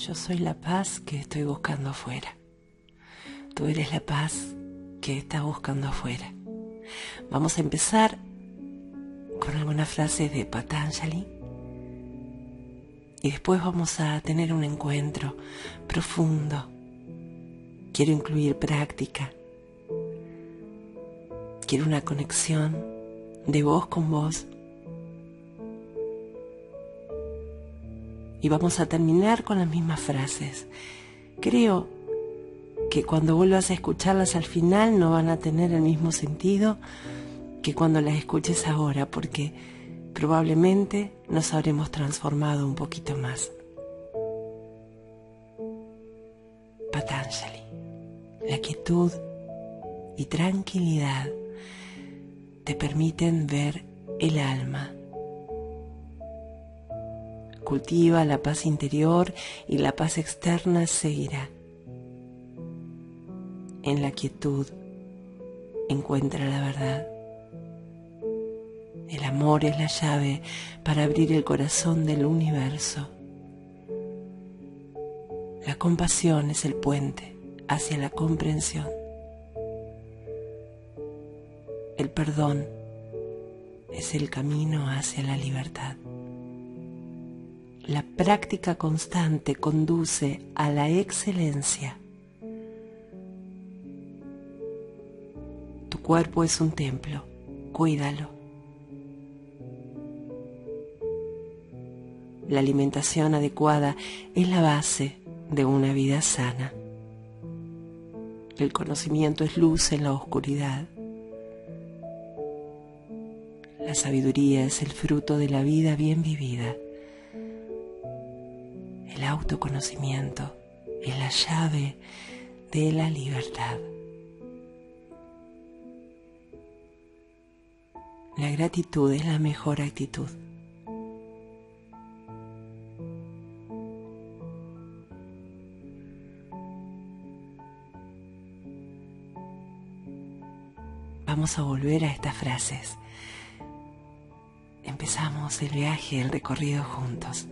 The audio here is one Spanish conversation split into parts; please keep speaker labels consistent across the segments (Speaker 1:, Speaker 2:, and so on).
Speaker 1: Yo soy la paz que estoy buscando afuera. Tú eres la paz que estás buscando afuera. Vamos a empezar con algunas frases de Patanjali y después vamos a tener un encuentro profundo. Quiero incluir práctica. Quiero una conexión de voz con voz. Y vamos a terminar con las mismas frases. Creo que cuando vuelvas a escucharlas al final no van a tener el mismo sentido que cuando las escuches ahora, porque probablemente nos habremos transformado un poquito más. Patanjali. La quietud y tranquilidad te permiten ver el alma. Cultiva la paz interior y la paz externa seguirá. En la quietud encuentra la verdad. El amor es la llave para abrir el corazón del universo. La compasión es el puente hacia la comprensión. El perdón es el camino hacia la libertad. La práctica constante conduce a la excelencia. Tu cuerpo es un templo, cuídalo. La alimentación adecuada es la base de una vida sana. El conocimiento es luz en la oscuridad. La sabiduría es el fruto de la vida bien vivida. El autoconocimiento es la llave de la libertad. La gratitud es la mejor actitud. Vamos a volver a estas frases. Empezamos el viaje, el recorrido juntos.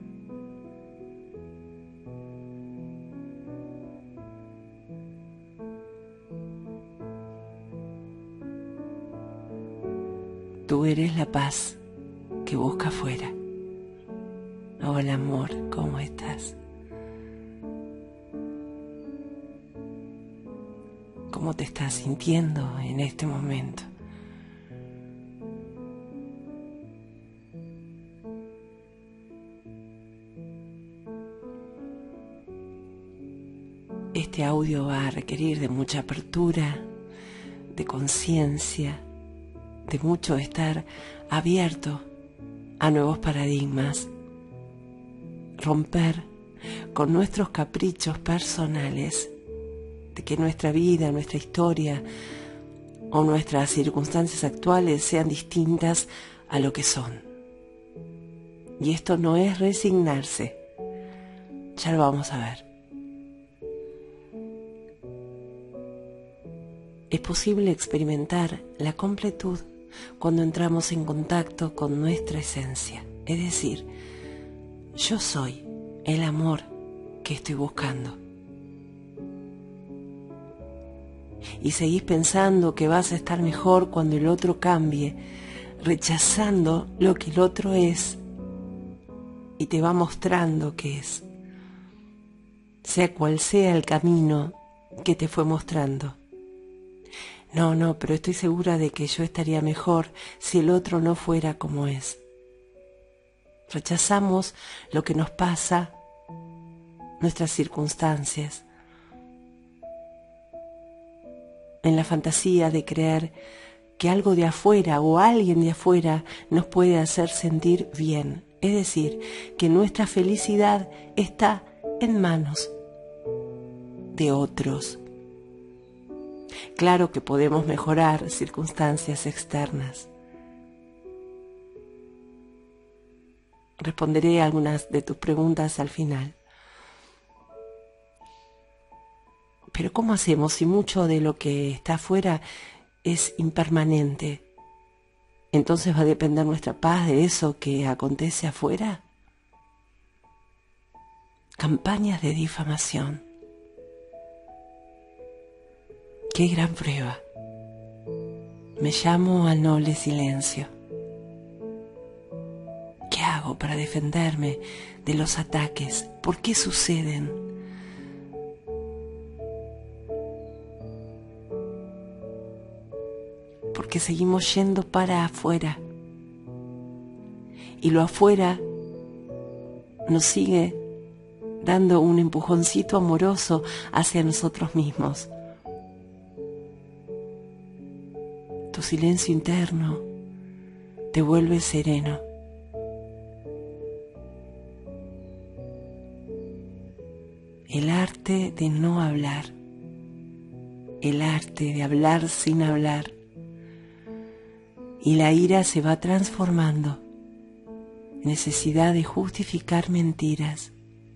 Speaker 1: Tú eres la paz que busca afuera. Hola amor, ¿cómo estás? ¿Cómo te estás sintiendo en este momento? Este audio va a requerir de mucha apertura, de conciencia, de mucho estar abierto a nuevos paradigmas, romper con nuestros caprichos personales de que nuestra vida, nuestra historia o nuestras circunstancias actuales sean distintas a lo que son. Y esto no es resignarse, ya lo vamos a ver. Es posible experimentar la completud cuando entramos en contacto con nuestra esencia, es decir, yo soy el amor que estoy buscando. Y seguís pensando que vas a estar mejor cuando el otro cambie, rechazando lo que el otro es y te va mostrando que es, sea cual sea el camino que te fue mostrando. No, pero estoy segura de que yo estaría mejor si el otro no fuera como es. Rechazamos lo que nos pasa, nuestras circunstancias, en la fantasía de creer que algo de afuera o alguien de afuera nos puede hacer sentir bien. Es decir, que nuestra felicidad está en manos de otros. Claro que podemos mejorar circunstancias externas. Responderé a algunas de tus preguntas al final. Pero ¿cómo hacemos si mucho de lo que está afuera es impermanente? ¿Entonces va a depender nuestra paz de eso que acontece afuera? campañas de difamación. ¡Qué gran prueba! Me llamo al noble silencio. ¿Qué hago para defenderme de los ataques? ¿Por qué suceden? Porque seguimos yendo para afuera. Y lo afuera nos sigue dando un empujoncito amoroso hacia nosotros mismos. Tu silencio interno te vuelve sereno. El arte de no hablar, el arte de hablar sin hablar, y la ira se va transformando en necesidad de justificar mentiras.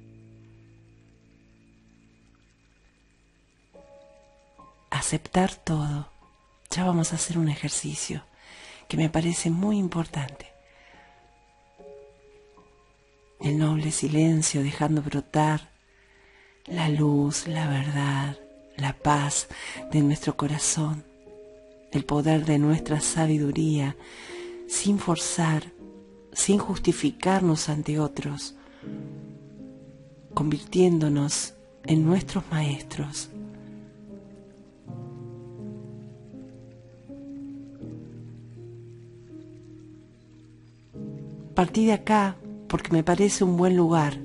Speaker 1: Aceptar todo. Ya vamos a hacer un ejercicio que me parece muy importante. El noble silencio, dejando brotar la luz, la verdad, la paz de nuestro corazón, el poder de nuestra sabiduría, sin forzar, sin justificarnos ante otros, convirtiéndonos en nuestros maestros. Partí de acá porque me parece un buen lugar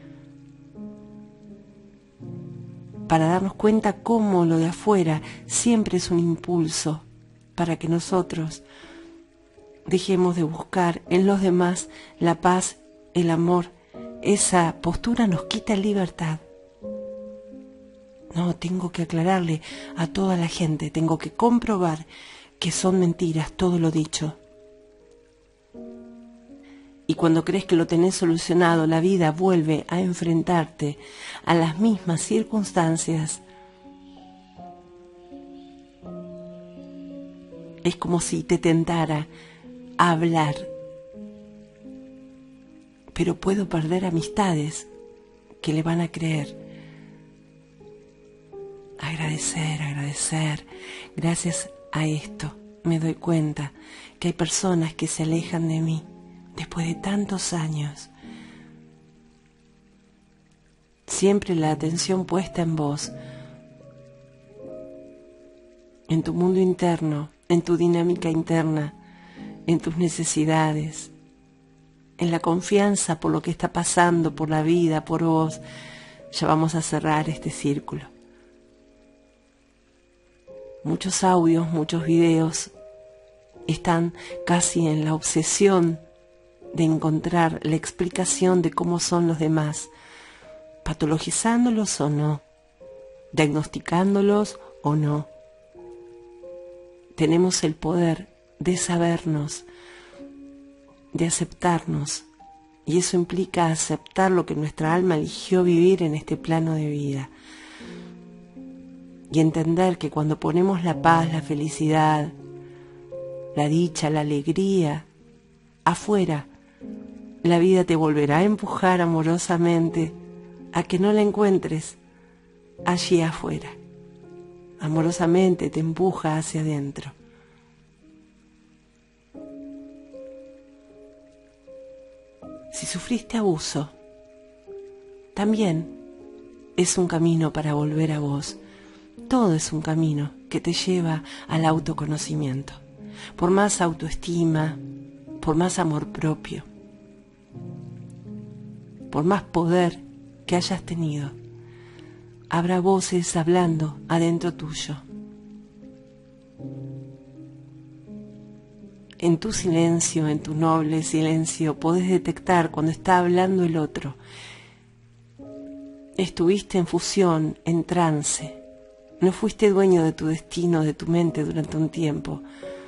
Speaker 1: para darnos cuenta cómo lo de afuera siempre es un impulso para que nosotros dejemos de buscar en los demás la paz, el amor. Esa postura nos quita libertad. No, tengo que aclararle a toda la gente, tengo que comprobar que son mentiras todo lo dicho. Y cuando crees que lo tenés solucionado, la vida vuelve a enfrentarte a las mismas circunstancias. Es como si te tentara a hablar. Pero puedo perder amistades que le van a creer. Agradecer. Gracias a esto me doy cuenta que hay personas que se alejan de mí. Después de tantos años, siempre la atención puesta en vos, en tu mundo interno, en tu dinámica interna, en tus necesidades, en la confianza por lo que está pasando, por la vida, por vos. Ya vamos a cerrar este círculo. Muchos audios, muchos videos están casi en la obsesión de encontrar la explicación de cómo son los demás, patologizándolos o no, diagnosticándolos o no. Tenemos el poder de sabernos, de aceptarnos, y eso implica aceptar lo que nuestra alma eligió vivir en este plano de vida, y entender que cuando ponemos la paz, la felicidad, la dicha, la alegría afuera, la vida te volverá a empujar amorosamente a que no la encuentres allí afuera. Amorosamente te empuja hacia adentro. Si sufriste abuso, también es un camino para volver a vos. Todo es un camino que te lleva al autoconocimiento. Por más autoestima, por más amor propio, por más poder que hayas tenido, habrá voces hablando adentro tuyo. En tu silencio, en tu noble silencio, podés detectar cuando está hablando el otro. Estuviste en fusión, en trance. No fuiste dueño de tu destino, de tu mente durante un tiempo.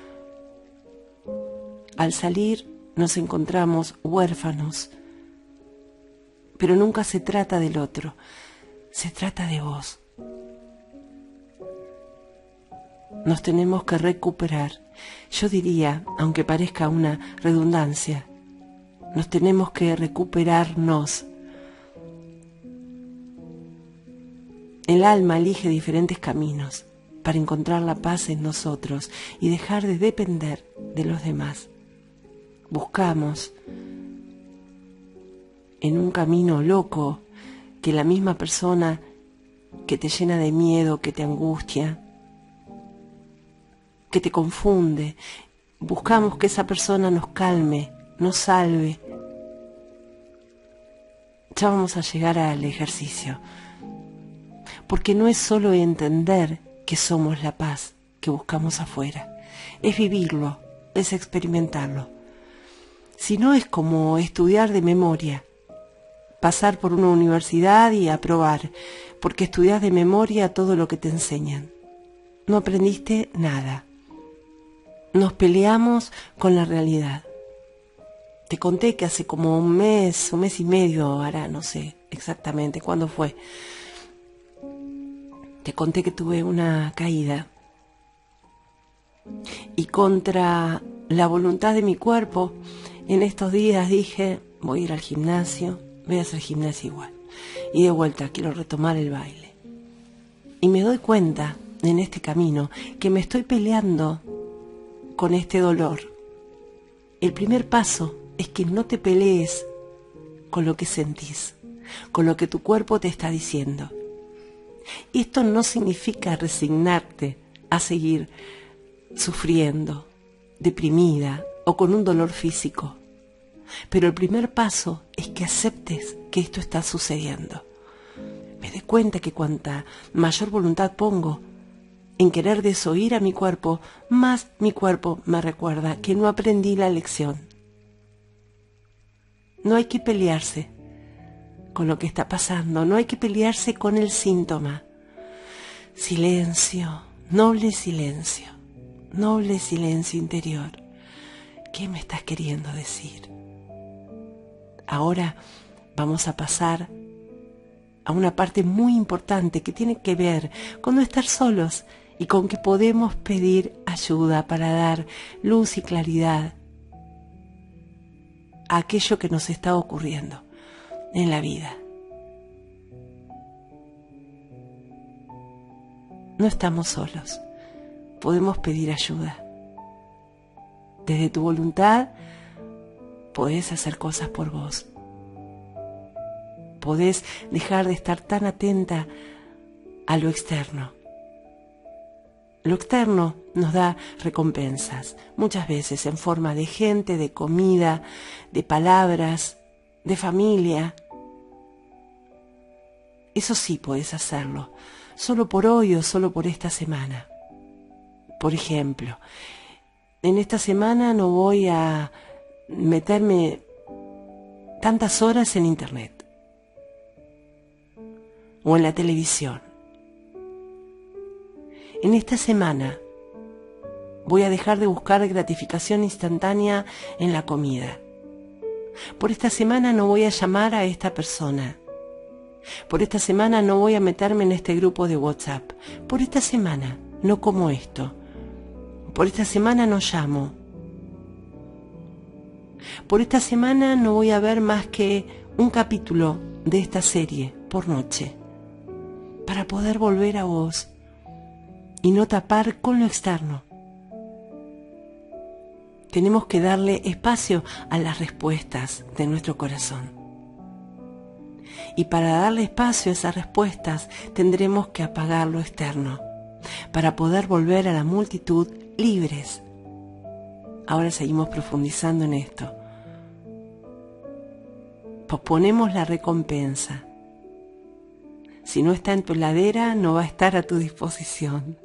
Speaker 1: Al salir nos encontramos huérfanos. Pero nunca se trata del otro, se trata de vos. Nos tenemos que recuperar. Yo diría, aunque parezca una redundancia, nos tenemos que recuperarnos. El alma elige diferentes caminos para encontrar la paz en nosotros y dejar de depender de los demás. Buscamos en un camino loco que la misma persona que te llena de miedo, que te angustia, que te confunde, buscamos que esa persona nos calme, nos salve. Ya vamos a llegar al ejercicio, porque no es solo entender que somos la paz que buscamos afuera, es vivirlo, es experimentarlo. Si no, es como estudiar de memoria, pasar por una universidad y aprobar, porque estudias de memoria todo lo que te enseñan. No aprendiste nada. Nos peleamos con la realidad. Te conté que hace como un mes y medio, ahora no sé exactamente cuándo fue. Te conté que tuve una caída. Y contra la voluntad de mi cuerpo, en estos días dije, voy a ir al gimnasio, voy a hacer gimnasia igual. Y de vuelta quiero retomar el baile. Y me doy cuenta en este camino que me estoy peleando con este dolor. El primer paso es que no te pelees con lo que sentís, con lo que tu cuerpo te está diciendo. Esto no significa resignarte a seguir sufriendo, deprimida o con un dolor físico. Pero el primer paso es que aceptes que esto está sucediendo. Me doy cuenta que cuanta mayor voluntad pongo en querer desoír a mi cuerpo, más mi cuerpo me recuerda que no aprendí la lección. No hay que pelearse con lo que está pasando, no hay que pelearse con el síntoma. Silencio, noble silencio interior. ¿Qué me estás queriendo decir? Ahora vamos a pasar a una parte muy importante que tiene que ver con no estar solos y con que podemos pedir ayuda para dar luz y claridad a aquello que nos está ocurriendo en la vida. No estamos solos, podemos pedir ayuda. Desde tu voluntad podés hacer cosas por vos. Podés dejar de estar tan atenta a lo externo. Lo externo nos da recompensas, muchas veces en forma de gente, de comida, de palabras, de familia. Eso sí podés hacerlo, solo por hoy o solo por esta semana. Por ejemplo, en esta semana no voy a meterme tantas horas en internet o en la televisión. En esta semana voy a dejar de buscar gratificación instantánea en la comida. Por esta semana no voy a llamar a esta persona. Por esta semana no voy a meterme en este grupo de WhatsApp. Por esta semana no como esto. Por esta semana no llamo. Por esta semana no voy a ver más que un capítulo de esta serie por noche, para poder volver a vos y no tapar con lo externo. Tenemos que darle espacio a las respuestas de nuestro corazón. Y para darle espacio a esas respuestas tendremos que apagar lo externo, para poder volver a la multitud libres. Ahora seguimos profundizando en esto. Posponemos la recompensa. Si no está en tu heladera, no va a estar a tu disposición.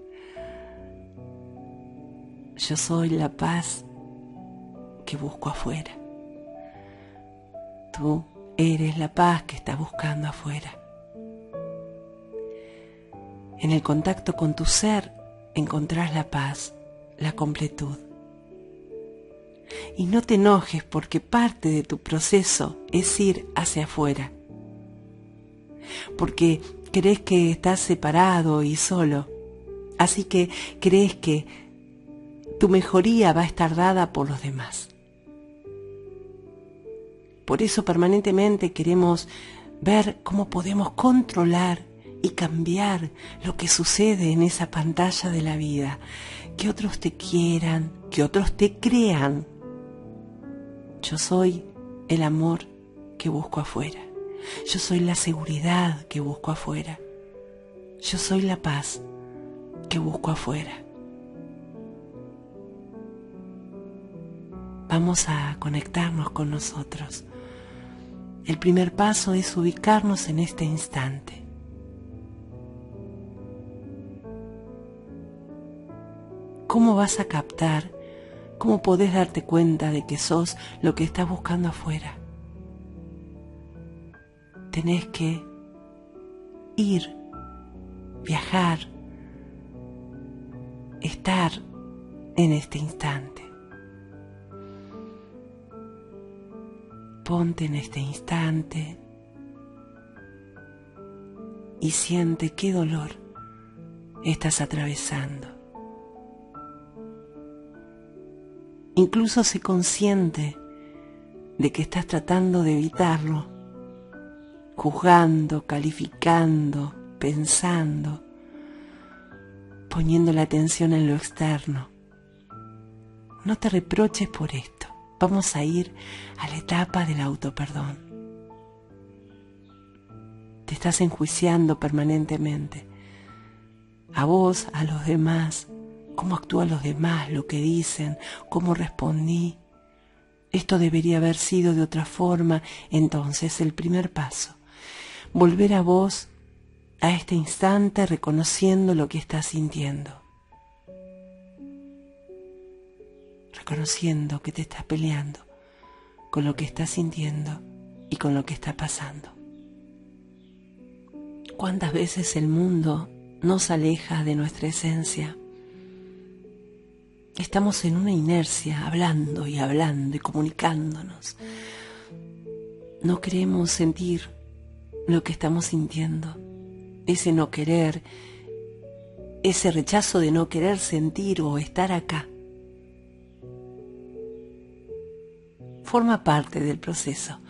Speaker 1: Yo soy la paz que busco afuera. Tú eres la paz que estás buscando afuera. En el contacto con tu ser encontrás la paz, la completud. Y no te enojes porque parte de tu proceso es ir hacia afuera. Porque crees que estás separado y solo. Así que crees que tu mejoría va a estar dada por los demás. Por eso permanentemente queremos ver cómo podemos controlar y cambiar lo que sucede en esa pantalla de la vida. Que otros te quieran, que otros te crean. Yo soy el amor que busco afuera. Yo soy la seguridad que busco afuera. Yo soy la paz que busco afuera. Vamos a conectarnos con nosotros. El primer paso es ubicarnos en este instante. ¿Cómo vas a captar? ¿Cómo podés darte cuenta de que sos lo que estás buscando afuera? Tenés que ir, viajar, estar en este instante. Ponte en este instante y siente qué dolor estás atravesando. Incluso sé consciente de que estás tratando de evitarlo, juzgando, calificando, pensando, poniendo la atención en lo externo. No te reproches por esto. Vamos a ir a la etapa del autoperdón. Te estás enjuiciando permanentemente. A vos, a los demás, cómo actúan los demás, lo que dicen, cómo respondí. Esto debería haber sido de otra forma. Entonces, el primer paso, volver a vos, a este instante, reconociendo lo que estás sintiendo. Reconociendo que te estás peleando con lo que estás sintiendo y con lo que está pasando. ¿Cuántas veces el mundo nos aleja de nuestra esencia? Estamos en una inercia, hablando y comunicándonos. No queremos sentir lo que estamos sintiendo. Ese no querer, ese rechazo de no querer sentir o estar acá, forma parte del proceso.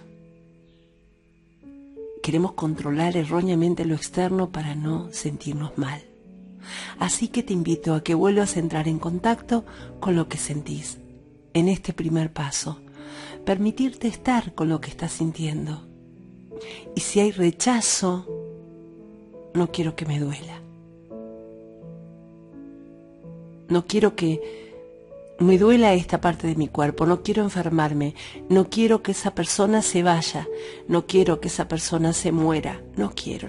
Speaker 1: Queremos controlar erróneamente lo externo para no sentirnos mal. Así que te invito a que vuelvas a entrar en contacto con lo que sentís. En este primer paso, permitirte estar con lo que estás sintiendo. Y si hay rechazo, no quiero que me duela. No quiero que me duela esta parte de mi cuerpo, no quiero enfermarme, no quiero que esa persona se vaya, no quiero que esa persona se muera, no quiero.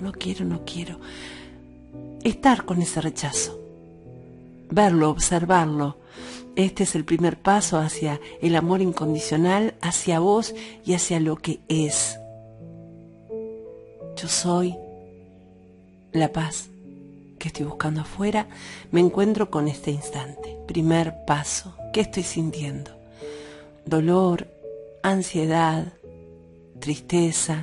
Speaker 1: Estar con ese rechazo, verlo, observarlo. Este es el primer paso hacia el amor incondicional, hacia vos y hacia lo que es. Yo soy la paz que estoy buscando afuera, me encuentro con este instante. Primer paso, ¿qué estoy sintiendo? Dolor, ansiedad, tristeza.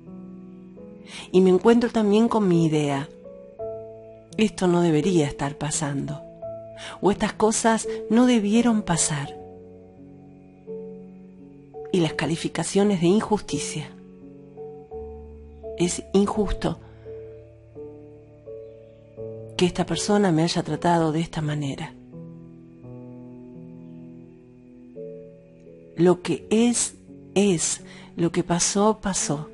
Speaker 1: Y me encuentro también con mi idea. Esto no debería estar pasando. O estas cosas no debieron pasar. Y las calificaciones de injusticia. Es injusto que esta persona me haya tratado de esta manera. Lo que es, lo que pasó, pasó.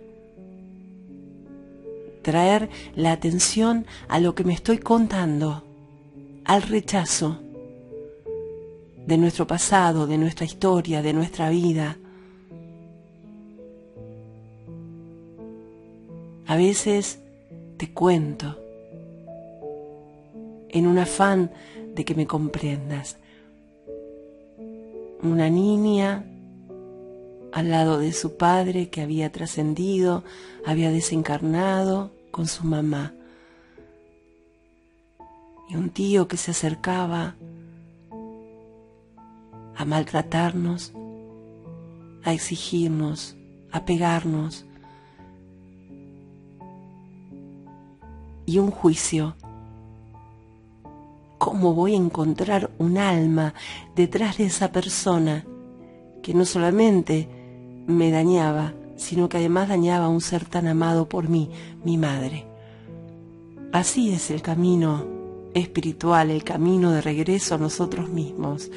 Speaker 1: Traer la atención a lo que me estoy contando, al rechazo de nuestro pasado, de nuestra historia, de nuestra vida. A veces te cuento, en un afán de que me comprendas. Una niña al lado de su padre que había trascendido, había desencarnado con su mamá. Y un tío que se acercaba a maltratarnos, a exigirnos, a pegarnos. Y un juicio. ¿Cómo voy a encontrar un alma detrás de esa persona que no solamente me dañaba, sino que además dañaba a un ser tan amado por mí, mi madre? Así es el camino espiritual, el camino de regreso a nosotros mismos.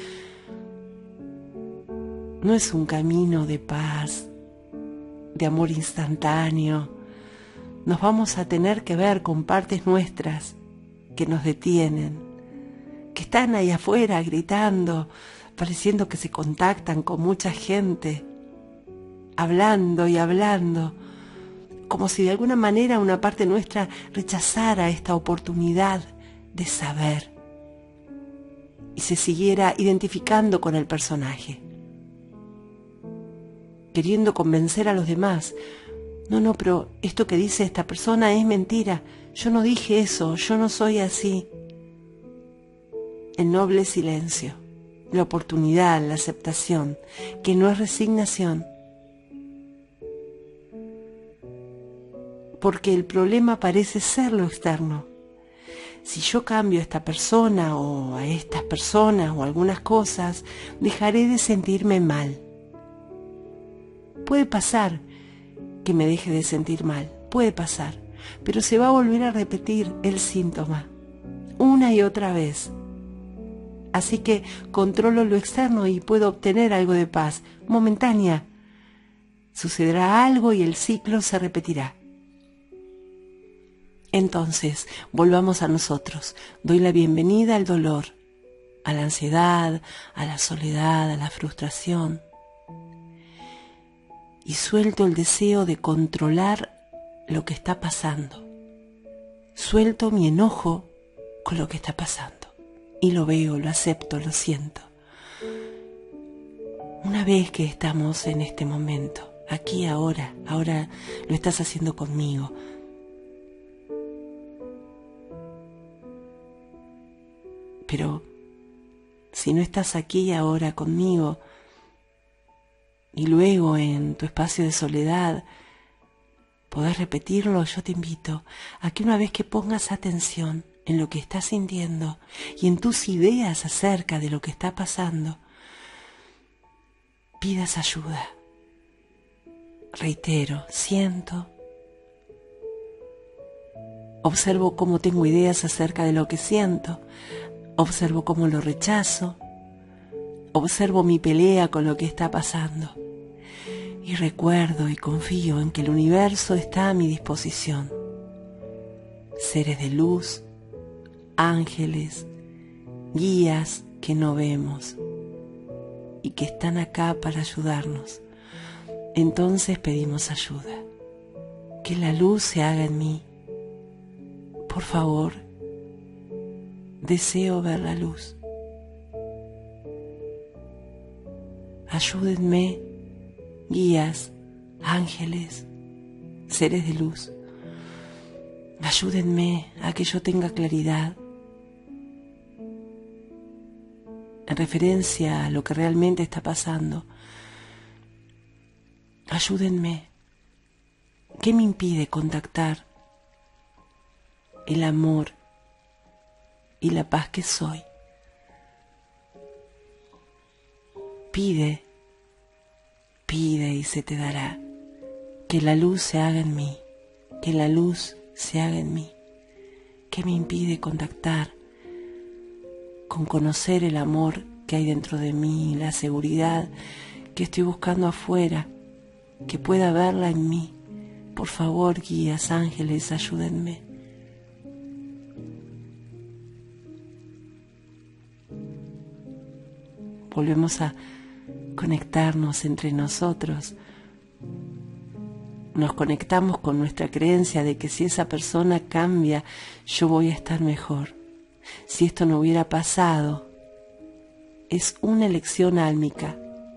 Speaker 1: No es un camino de paz, de amor instantáneo. Nos vamos a tener que ver con partes nuestras que nos detienen, que están ahí afuera gritando, pareciendo que se contactan con mucha gente, hablando y hablando, como si de alguna manera una parte nuestra rechazara esta oportunidad de saber y se siguiera identificando con el personaje, queriendo convencer a los demás. No, pero esto que dice esta persona es mentira, yo no dije eso, yo no soy así. El noble silencio, la oportunidad, la aceptación, que no es resignación. Porque el problema parece ser lo externo. Si yo cambio a esta persona o a estas personas o algunas cosas, dejaré de sentirme mal. Puede pasar que me deje de sentir mal, puede pasar, pero se va a volver a repetir el síntoma una y otra vez. Así que controlo lo externo y puedo obtener algo de paz momentánea. Sucederá algo y el ciclo se repetirá. Entonces, volvamos a nosotros. Doy la bienvenida al dolor, a la ansiedad, a la soledad, a la frustración. Y suelto el deseo de controlar lo que está pasando. Suelto mi enojo con lo que está pasando. Y lo veo, lo acepto, lo siento. Una vez que estamos en este momento, aquí, ahora lo estás haciendo conmigo. Pero si no estás aquí ahora conmigo, y luego en tu espacio de soledad podés repetirlo, yo te invito a que una vez que pongas atención en lo que estás sintiendo y en tus ideas acerca de lo que está pasando, pidas ayuda. Reitero, siento, observo cómo tengo ideas acerca de lo que siento, observo cómo lo rechazo, observo mi pelea con lo que está pasando y recuerdo y confío en que el universo está a mi disposición. Seres de luz, ángeles, guías que no vemos y que están acá para ayudarnos. Entonces pedimos ayuda. Que la luz se haga en mí. Por favor, deseo ver la luz. Ayúdenme, guías, ángeles, seres de luz. Ayúdenme a que yo tenga claridad en referencia a lo que realmente está pasando. Ayúdenme. ¿Qué me impide contactar el amor y la paz que soy? Pide y se te dará. Que la luz se haga en mí, que la luz se haga en mí. ¿Qué me impide contactar con conocer el amor que hay dentro de mí, la seguridad que estoy buscando afuera, que pueda verla en mí? Por favor, guías, ángeles, ayúdenme. Volvemos a conectarnos entre nosotros. Nos conectamos con nuestra creencia de que si esa persona cambia, yo voy a estar mejor. Si esto no hubiera pasado, es una elección álmica.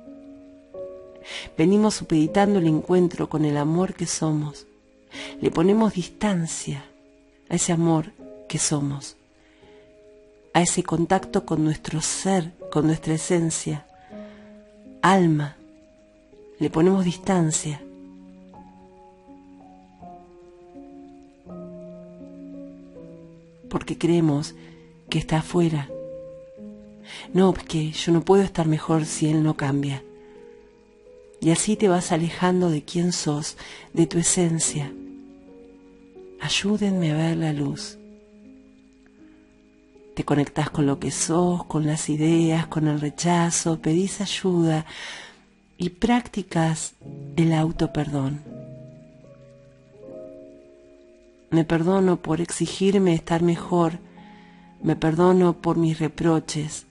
Speaker 1: Venimos supeditando el encuentro con el amor que somos. Le ponemos distancia a ese amor que somos, a ese contacto con nuestro ser, con nuestra esencia, alma. Le ponemos distancia. Porque creemos que está afuera. No, porque yo no puedo estar mejor si él no cambia. Y así te vas alejando de quién sos, de tu esencia. Ayúdenme a ver la luz. Te conectás con lo que sos, con las ideas, con el rechazo, pedís ayuda y practicas el autoperdón. Me perdono por exigirme estar mejor, me perdono por mis reproches,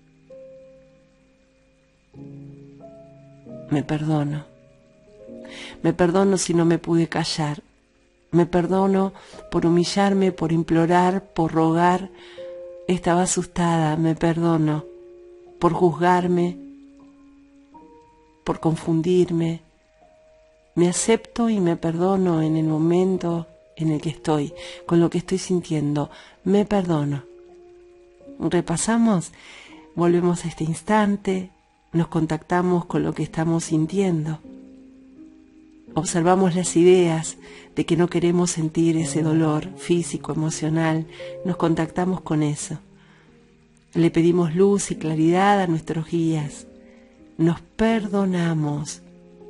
Speaker 1: me perdono si no me pude callar, me perdono por humillarme, por implorar, por rogar. Estaba asustada, me perdono por juzgarme, por confundirme. Me acepto y me perdono en el momento en el que estoy, con lo que estoy sintiendo. Me perdono. Repasamos, volvemos a este instante, nos contactamos con lo que estamos sintiendo. Observamos las ideas de que no queremos sentir ese dolor físico, emocional, nos contactamos con eso. Le pedimos luz y claridad a nuestros guías. Nos perdonamos.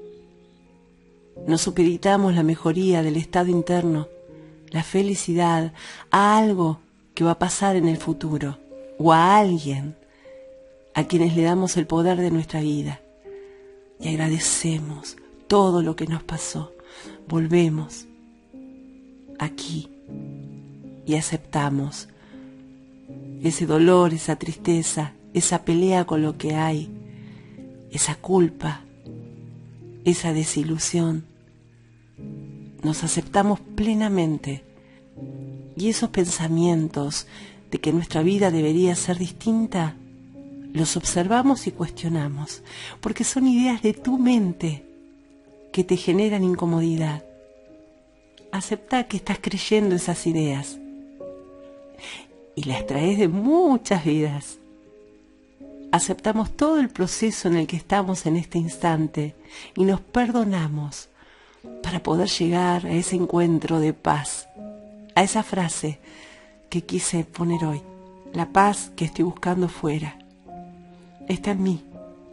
Speaker 1: Nos supeditamos la mejoría del estado interno, la felicidad, a algo que va a pasar en el futuro, o a alguien a quienes le damos el poder de nuestra vida. Y agradecemos todo lo que nos pasó. Volvemos aquí y aceptamos ese dolor, esa tristeza, esa pelea con lo que hay, esa culpa, esa desilusión. Nos aceptamos plenamente y esos pensamientos de que nuestra vida debería ser distinta, los observamos y cuestionamos, porque son ideas de tu mente que te generan incomodidad. Acepta que estás creyendo esas ideas y las traes de muchas vidas. Aceptamos todo el proceso en el que estamos en este instante y nos perdonamos para poder llegar a ese encuentro de paz, a esa frase que quise poner hoy. La paz que estoy buscando fuera está en mí.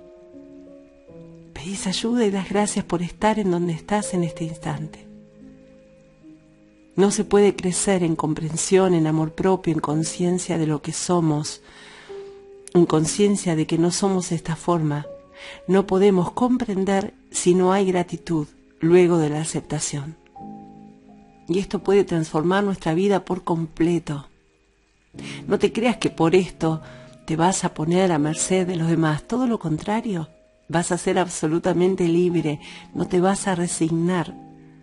Speaker 1: Pedís ayuda y das gracias por estar en donde estás en este instante. No se puede crecer en comprensión, en amor propio, en conciencia de lo que somos, en conciencia de que no somos de esta forma. No podemos comprender si no hay gratitud luego de la aceptación. Y esto puede transformar nuestra vida por completo. No te creas que por esto te vas a poner a merced de los demás. Todo lo contrario. Vas a ser absolutamente libre, no te vas a resignar,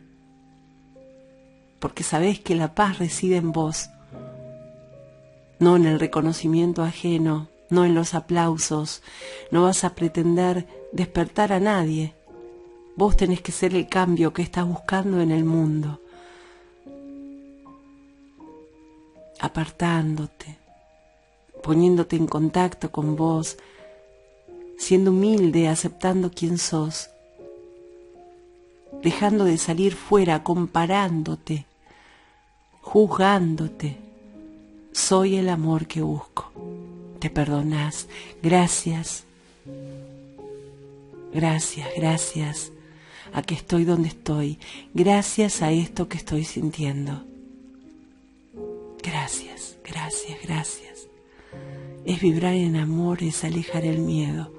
Speaker 1: porque sabés que la paz reside en vos, no en el reconocimiento ajeno, no en los aplausos. No vas a pretender despertar a nadie. Vos tenés que ser el cambio que estás buscando en el mundo, apartándote, poniéndote en contacto con vos, siendo humilde, aceptando quién sos, dejando de salir fuera, comparándote, juzgándote. Soy el amor que busco. Te perdonás. Gracias. Gracias, gracias a que estoy donde estoy. Gracias a esto que estoy sintiendo. Gracias, gracias, gracias. Es vibrar en amor, es alejar el miedo.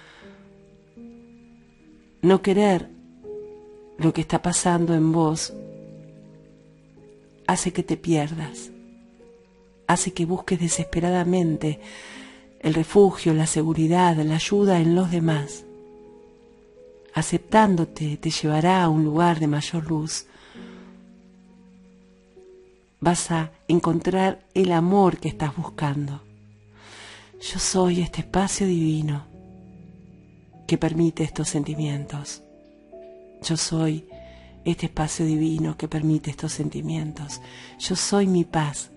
Speaker 1: No querer lo que está pasando en vos hace que te pierdas, hace que busques desesperadamente el refugio, la seguridad, la ayuda en los demás. Aceptándote te llevará a un lugar de mayor luz. Vas a encontrar el amor que estás buscando. Yo soy este espacio divino que permite estos sentimientos. Yo soy este espacio divino que permite estos sentimientos. Yo soy mi paz.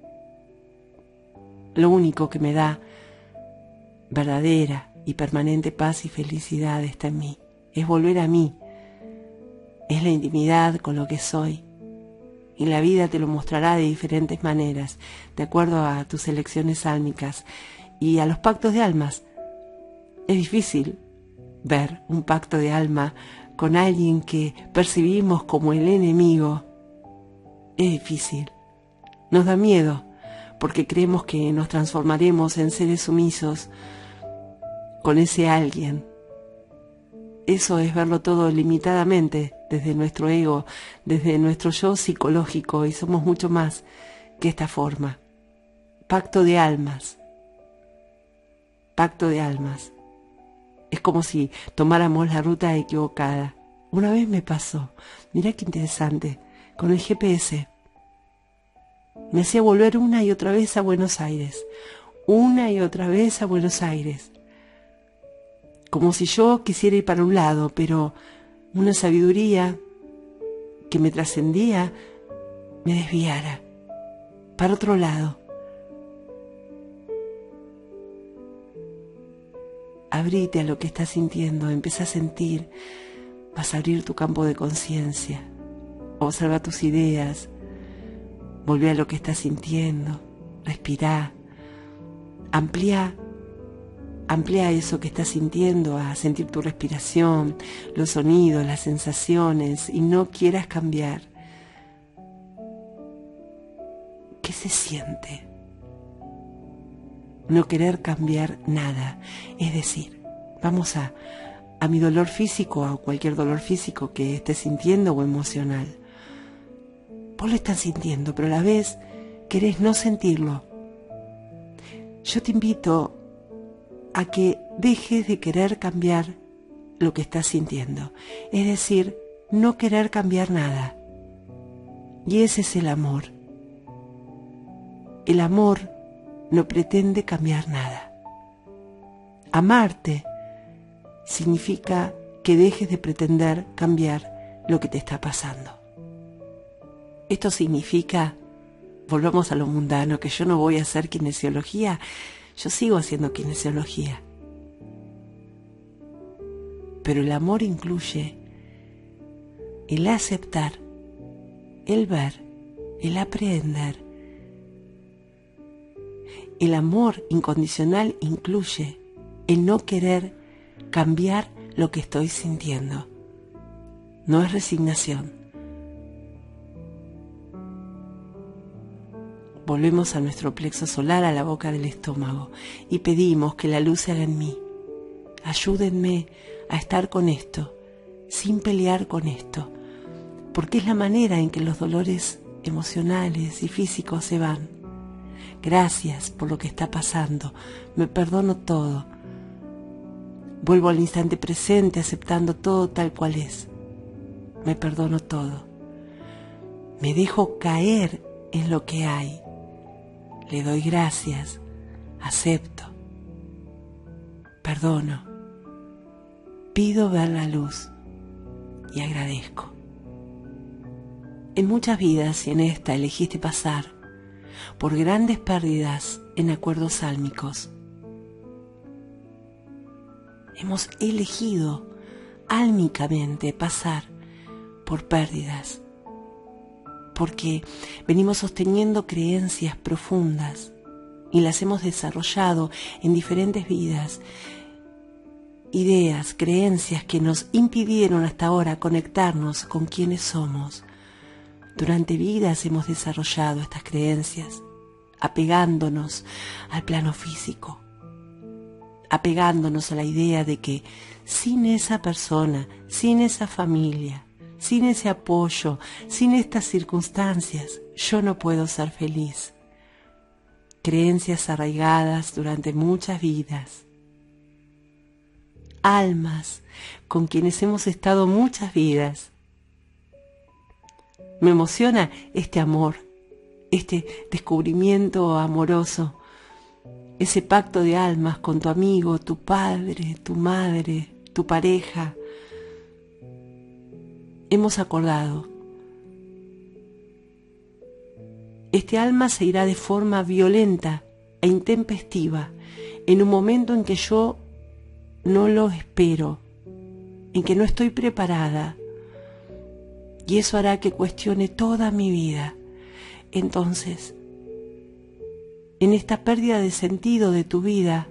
Speaker 1: Lo único que me da verdadera y permanente paz y felicidad está en mí. Es volver a mí. Es la intimidad con lo que soy. Y la vida te lo mostrará de diferentes maneras, de acuerdo a tus elecciones álmicas y a los pactos de almas. Es difícil ver un pacto de alma con alguien que percibimos como el enemigo. Es difícil. Nos da miedo, porque creemos que nos transformaremos en seres sumisos con ese alguien. Eso es verlo todo limitadamente desde nuestro ego, desde nuestro yo psicológico, y somos mucho más que esta forma. Pacto de almas. Pacto de almas. Es como si tomáramos la ruta equivocada. Una vez me pasó, mirá qué interesante, con el GPS. Me hacía volver una y otra vez a Buenos Aires. Una y otra vez a Buenos Aires. Como si yo quisiera ir para un lado, pero una sabiduría que me trascendía me desviara para otro lado. Abrite a lo que estás sintiendo, empieza a sentir, vas a abrir tu campo de conciencia, observa tus ideas, volvé a lo que estás sintiendo, respirá, amplía eso que estás sintiendo a sentir tu respiración, los sonidos, las sensaciones, y no quieras cambiar. ¿Qué se siente? No querer cambiar nada. Es decir, vamos a mi dolor físico, a cualquier dolor físico que estés sintiendo o emocional. Vos lo estás sintiendo, pero a la vez querés no sentirlo. Yo te invito a que dejes de querer cambiar lo que estás sintiendo. Es decir, no querer cambiar nada. Y ese es el amor. El amor no pretende cambiar nada. Amarte significa que dejes de pretender cambiar lo que te está pasando. Esto significa, volvamos a lo mundano, que yo no voy a hacer kinesiología. Yo sigo haciendo kinesiología. Pero el amor incluye el aceptar, el ver, el aprender. El amor incondicional incluye el no querer cambiar lo que estoy sintiendo. No es resignación. Volvemos a nuestro plexo solar, a la boca del estómago, y pedimos que la luz se haga en mí. Ayúdenme a estar con esto, sin pelear con esto, porque es la manera en que los dolores emocionales y físicos se van. Gracias por lo que está pasando, me perdono todo. Vuelvo al instante presente aceptando todo tal cual es. Me perdono todo. Me dejo caer en lo que hay. Le doy gracias, acepto, perdono, pido ver la luz y agradezco. En muchas vidas y en esta elegiste pasar por grandes pérdidas en acuerdos sálmicos. Hemos elegido álmicamente pasar por pérdidas, porque venimos sosteniendo creencias profundas y las hemos desarrollado en diferentes vidas. Ideas, creencias que nos impidieron hasta ahora conectarnos con quienes somos. Durante vidas hemos desarrollado estas creencias, apegándonos al plano físico, apegándonos a la idea de que sin esa persona, sin esa familia, sin ese apoyo, sin estas circunstancias, yo no puedo ser feliz. Creencias arraigadas durante muchas vidas. Almas con quienes hemos estado muchas vidas. Me emociona este amor, este descubrimiento amoroso, ese pacto de almas con tu amigo, tu padre, tu madre, tu pareja. Hemos acordado. Este alma se irá de forma violenta e intempestiva en un momento en que yo no lo espero, en que no estoy preparada, y eso hará que cuestione toda mi vida. Entonces, en esta pérdida de sentido de tu vida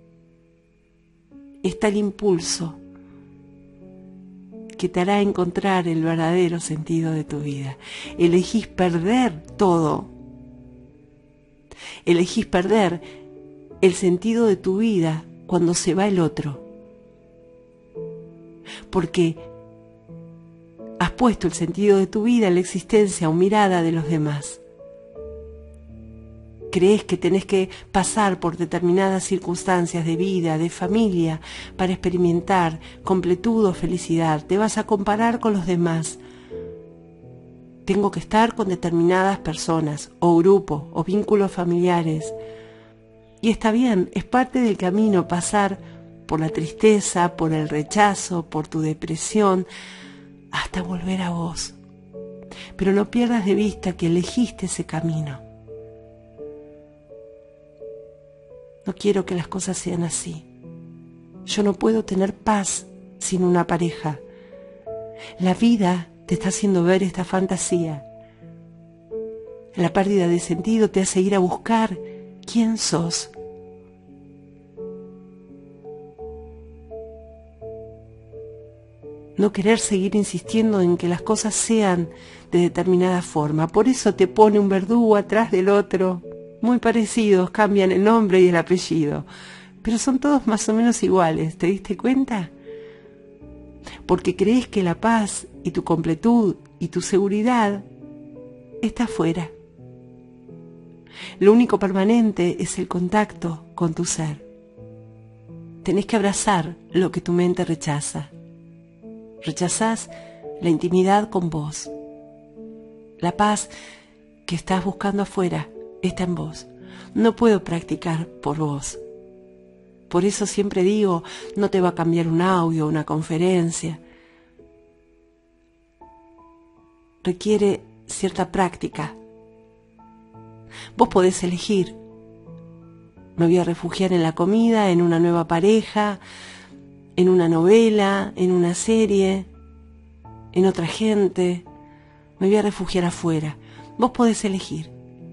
Speaker 1: está el impulso que te hará encontrar el verdadero sentido de tu vida. Elegís perder todo. Elegís perder el sentido de tu vida cuando se va el otro. Porque has puesto el sentido de tu vida en la existencia o mirada de los demás. Crees que tenés que pasar por determinadas circunstancias de vida, de familia, para experimentar completud o felicidad. Te vas a comparar con los demás. Tengo que estar con determinadas personas, o grupos, o vínculos familiares. Y está bien, es parte del camino pasar por la tristeza, por el rechazo, por tu depresión, hasta volver a vos. Pero no pierdas de vista que elegiste ese camino. No quiero que las cosas sean así. Yo no puedo tener paz sin una pareja. La vida te está haciendo ver esta fantasía. La pérdida de sentido te hace ir a buscar quién sos. No querer seguir insistiendo en que las cosas sean de determinada forma. Por eso te pone un verdugo atrás del otro. Muy parecidos, cambian el nombre y el apellido, pero son todos más o menos iguales, ¿te diste cuenta? Porque crees que la paz y tu completud y tu seguridad está afuera. Lo único permanente es el contacto con tu ser. Tenés que abrazar lo que tu mente rechaza. Rechazás la intimidad con vos. La paz que estás buscando afuera está en vos. No puedo practicar por vos. Por eso siempre digo, no te va a cambiar un audio, una conferencia. Requiere cierta práctica. Vos podés elegir. Me voy a refugiar en la comida, en una nueva pareja, en una novela, en una serie, en otra gente. Me voy a refugiar afuera. Vos podés elegir.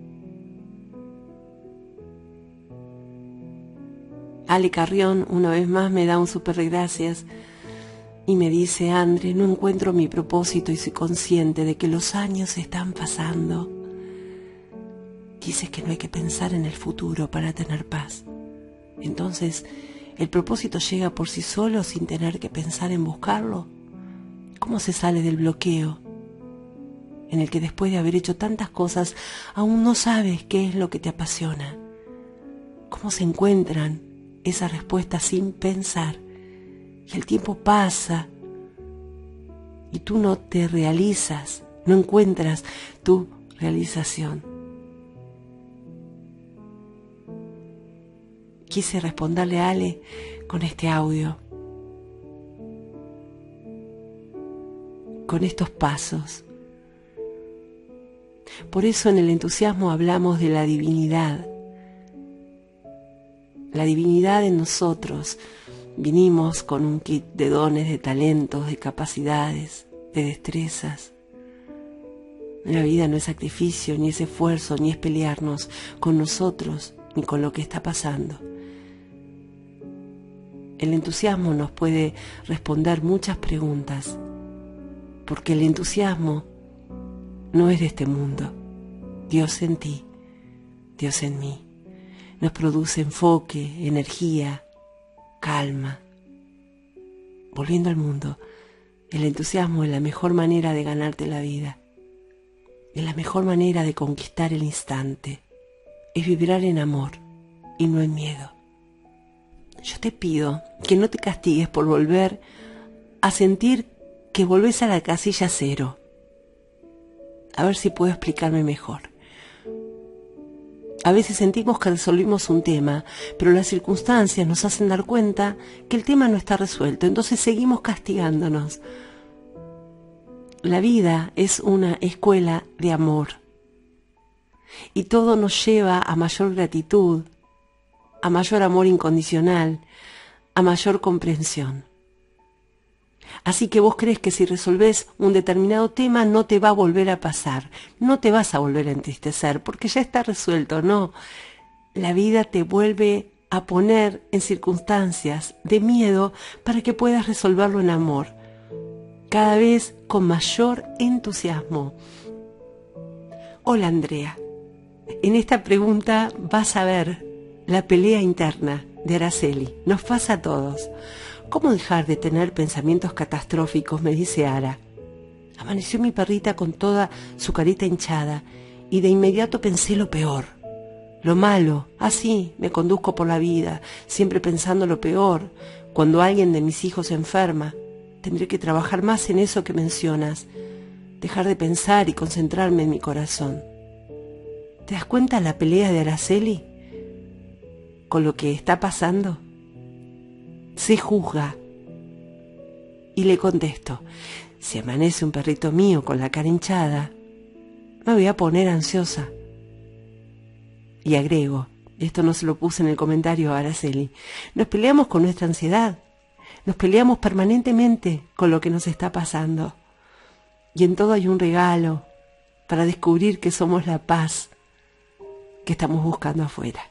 Speaker 1: Ale Carrión una vez más me da un súper gracias y me dice: Andre, no encuentro mi propósito y soy consciente de que los años están pasando. Dices que no hay que pensar en el futuro para tener paz. Entonces, ¿el propósito llega por sí solo sin tener que pensar en buscarlo? ¿Cómo se sale del bloqueo en el que después de haber hecho tantas cosas aún no sabes qué es lo que te apasiona? ¿Cómo se encuentran esas respuestas sin pensar? Y el tiempo pasa y tú no te realizas, no encuentras tu realización. Quise responderle a Ale con este audio, con estos pasos. Por eso en el entusiasmo hablamos de la divinidad. La divinidad en nosotros. Vinimos con un kit de dones, de talentos, de capacidades, de destrezas. La vida no es sacrificio, ni es esfuerzo, ni es pelearnos con nosotros, ni con lo que está pasando. El entusiasmo nos puede responder muchas preguntas, porque el entusiasmo no es de este mundo. Dios en ti, Dios en mí. Nos produce enfoque, energía, calma. Volviendo al mundo, el entusiasmo es la mejor manera de ganarte la vida. Es la mejor manera de conquistar el instante. Es vibrar en amor y no en miedo. Yo te pido que no te castigues por volver a sentir que volvés a la casilla cero. A ver si puedo explicarme mejor. A veces sentimos que resolvimos un tema, pero las circunstancias nos hacen dar cuenta que el tema no está resuelto, entonces seguimos castigándonos. La vida es una escuela de amor y todo nos lleva a mayor gratitud, a mayor amor incondicional, a mayor comprensión. Así que vos crees que si resolvés un determinado tema no te va a volver a pasar, no te vas a volver a entristecer porque ya está resuelto, no. La vida te vuelve a poner en circunstancias de miedo para que puedas resolverlo en amor, cada vez con mayor entusiasmo. Hola Andrea, En esta pregunta vas a ver la pelea interna de Araceli. Nos pasa a todos. ¿Cómo dejar de tener pensamientos catastróficos?, me dice Ara. Amaneció mi perrita con toda su carita hinchada y de inmediato pensé lo peor, lo malo. Así me conduzco por la vida, siempre pensando lo peor. Cuando alguien de mis hijos se enferma, tendré que trabajar más en eso que mencionas, dejar de pensar y concentrarme en mi corazón. ¿Te das cuenta la pelea de Araceli con lo que está pasando? Se juzga. Y le contesto, si amanece un perrito mío con la cara hinchada, me voy a poner ansiosa. Y agrego, esto no se lo puse en el comentario a Araceli, nos peleamos con nuestra ansiedad, nos peleamos permanentemente con lo que nos está pasando. Y en todo hay un regalo para descubrir que somos la paz que estamos buscando afuera.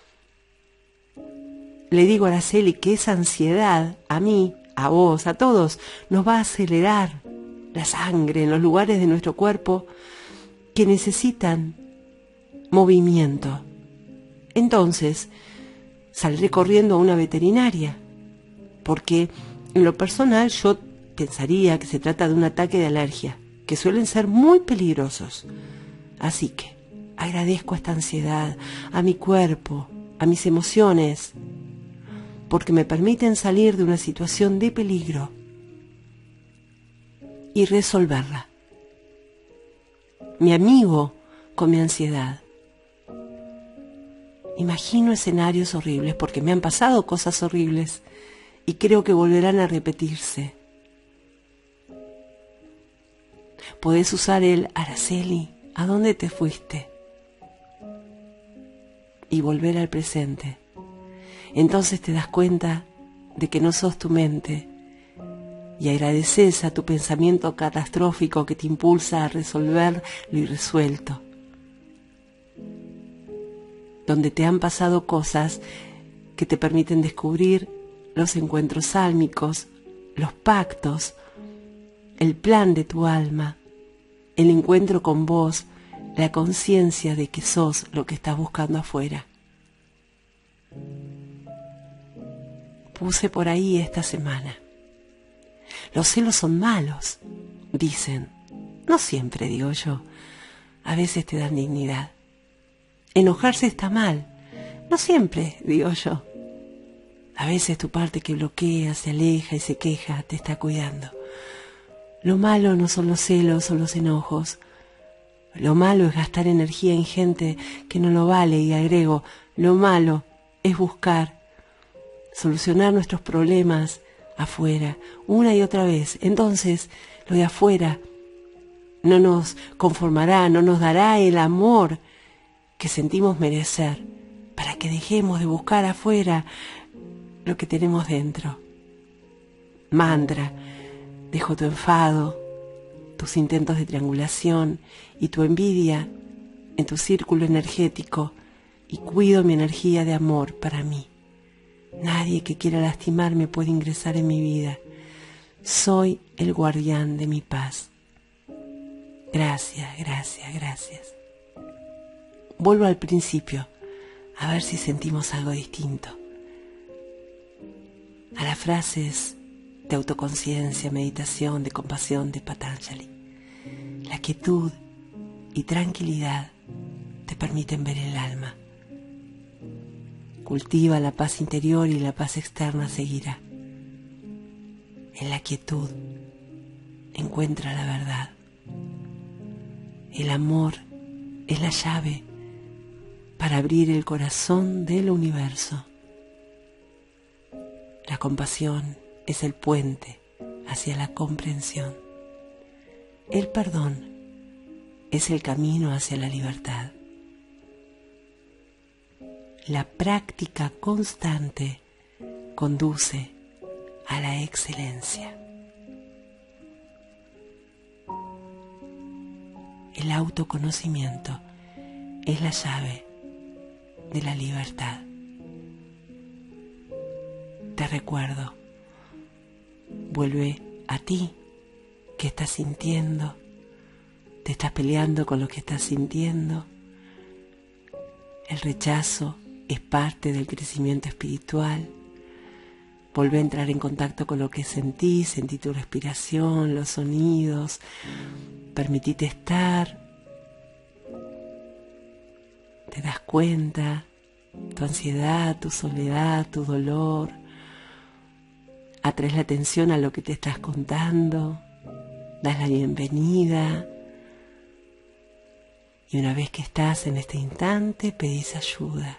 Speaker 1: Le digo a Araceli que esa ansiedad, a mí, a vos, a todos, nos va a acelerar la sangre en los lugares de nuestro cuerpo que necesitan movimiento. Entonces, saldré corriendo a una veterinaria, porque en lo personal yo pensaría que se trata de un ataque de alergia, que suelen ser muy peligrosos. Así que agradezco esta ansiedad, a mi cuerpo, a mis emociones, porque me permiten salir de una situación de peligro y resolverla. Mi amigo con mi ansiedad. Imagino escenarios horribles porque me han pasado cosas horribles y creo que volverán a repetirse. Podés usar el Araceli, ¿a dónde te fuiste? Y volver al presente. Entonces te das cuenta de que no sos tu mente y agradeces a tu pensamiento catastrófico que te impulsa a resolver lo irresuelto. Donde te han pasado cosas que te permiten descubrir los encuentros sálmicos, los pactos, el plan de tu alma, el encuentro con vos, la conciencia de que sos lo que estás buscando afuera. Puse por ahí esta semana. Los celos son malos, dicen. No siempre, digo yo. A veces te dan dignidad. Enojarse está mal. No siempre, digo yo. A veces tu parte que bloquea, se aleja y se queja, te está cuidando. Lo malo no son los celos o los enojos. Lo malo es gastar energía en gente que no lo vale, y agrego, lo malo es buscar solucionar nuestros problemas afuera, una y otra vez. Entonces, lo de afuera no nos conformará, no nos dará el amor que sentimos merecer, para que dejemos de buscar afuera lo que tenemos dentro. Mantra, dejo tu enfado, tus intentos de triangulación y tu envidia en tu círculo energético y cuido mi energía de amor para mí. Nadie que quiera lastimarme puede ingresar en mi vida. Soy el guardián de mi paz. Gracias, gracias, gracias. Vuelvo al principio, a ver si sentimos algo distinto. A las frases de autoconciencia, meditación, de compasión de Patanjali. La quietud y tranquilidad te permiten ver el alma. Cultiva la paz interior y la paz externa seguirá. En la quietud encuentra la verdad. El amor es la llave para abrir el corazón del universo. La compasión es el puente hacia la comprensión. El perdón es el camino hacia la libertad. La práctica constante conduce a la excelencia. El autoconocimiento es la llave de la libertad. Te recuerdo, vuelve a ti, que estás sintiendo, te estás peleando con lo que estás sintiendo, El rechazo es parte del crecimiento espiritual. Volvé a entrar en contacto con lo que sentí tu respiración, los sonidos, permitite estar, te das cuenta, tu ansiedad, tu soledad, tu dolor, atraes la atención a lo que te estás contando, das la bienvenida y una vez que estás en este instante pedís ayuda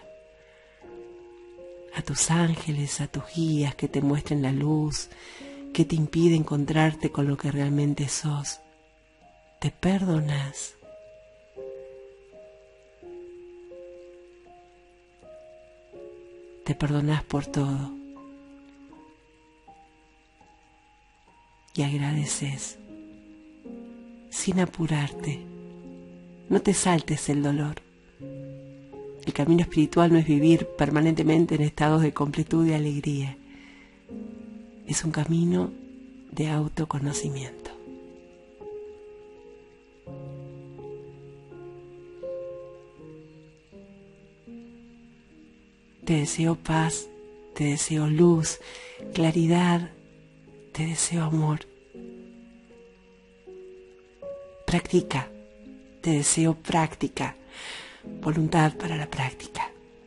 Speaker 1: a tus ángeles, a tus guías que te muestren la luz, que te impide encontrarte con lo que realmente sos. Te perdonas. Te perdonás por todo. Y agradeces, sin apurarte. No te saltes el dolor. El camino espiritual no es vivir permanentemente en estados de completud y alegría. Es un camino de autoconocimiento. Te deseo paz, te deseo luz, claridad, te deseo amor. Practica, te deseo práctica, voluntad para la práctica.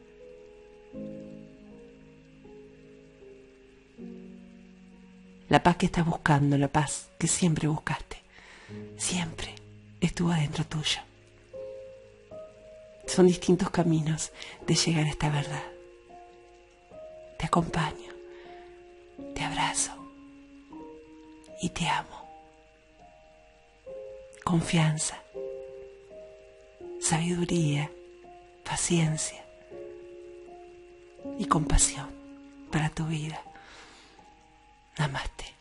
Speaker 1: La paz que estás buscando, la paz que siempre buscaste, siempre estuvo adentro tuyo. Son distintos caminos de llegar a esta verdad. Te acompaño, te abrazo y te amo. Confianza, sabiduría, paciencia y compasión para tu vida. Namaste.